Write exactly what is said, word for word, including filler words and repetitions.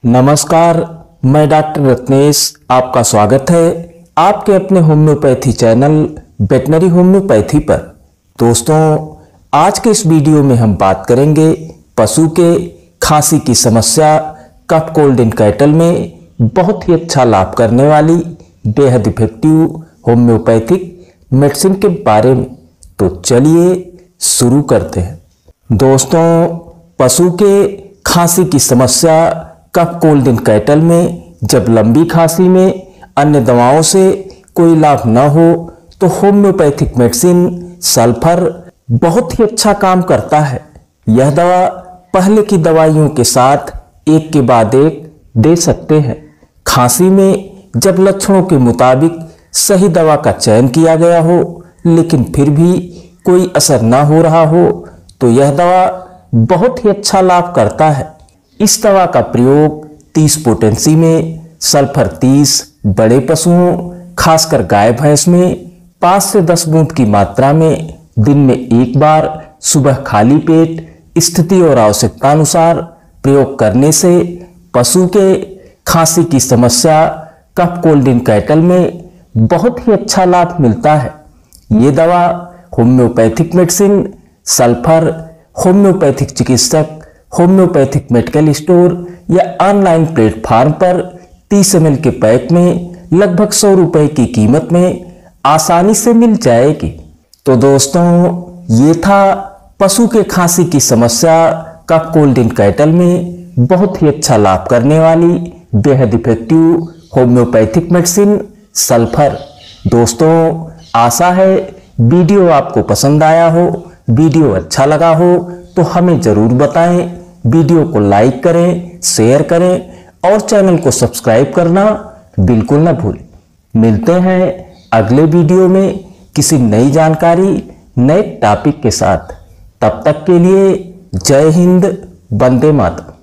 नमस्कार, मैं डॉक्टर रत्नेश आपका स्वागत है आपके अपने होम्योपैथी चैनल वेटनरी होम्योपैथी पर। दोस्तों, आज के इस वीडियो में हम बात करेंगे पशु के खांसी की समस्या कफ कोल्ड इन कैटल में बहुत ही अच्छा लाभ करने वाली बेहद इफेक्टिव होम्योपैथिक मेडिसिन के बारे में। तो चलिए शुरू करते हैं। दोस्तों, पशु के खांसी की समस्या कफ कोल्ड इन कैटल में जब लंबी खांसी में अन्य दवाओं से कोई लाभ न हो तो होम्योपैथिक मेडिसिन सल्फर बहुत ही अच्छा काम करता है। यह दवा पहले की दवाइयों के साथ एक के बाद एक दे सकते हैं। खांसी में जब लक्षणों के मुताबिक सही दवा का चयन किया गया हो लेकिन फिर भी कोई असर न हो रहा हो तो यह दवा बहुत ही अच्छा लाभ करता है। इस दवा का प्रयोग तीस पोटेंसी में सल्फर तीस बड़े पशुओं खासकर गाय भैंस में पाँच से दस बूंद की मात्रा में दिन में एक बार सुबह खाली पेट स्थिति और आवश्यकता अनुसार प्रयोग करने से पशु के खांसी की समस्या कफ कोल्ड इन कैटल में बहुत ही अच्छा लाभ मिलता है। ये दवा होम्योपैथिक मेडिसिन सल्फर होम्योपैथिक चिकित्सक होम्योपैथिक मेडिकल स्टोर या ऑनलाइन प्लेटफॉर्म पर तीस एम एल के पैक में लगभग सौ रुपए की कीमत में आसानी से मिल जाएगी। तो दोस्तों, ये था पशु के खांसी की समस्या कफ कोल्ड इन कैटल में बहुत ही अच्छा लाभ करने वाली बेहद इफेक्टिव होम्योपैथिक मेडिसिन सल्फर। दोस्तों, आशा है वीडियो आपको पसंद आया हो। वीडियो अच्छा लगा हो तो हमें जरूर बताएं। वीडियो को लाइक करें, शेयर करें और चैनल को सब्सक्राइब करना बिल्कुल न भूलें। मिलते हैं अगले वीडियो में किसी नई जानकारी नए टॉपिक के साथ। तब तक के लिए जय हिंद, वंदे मातरम।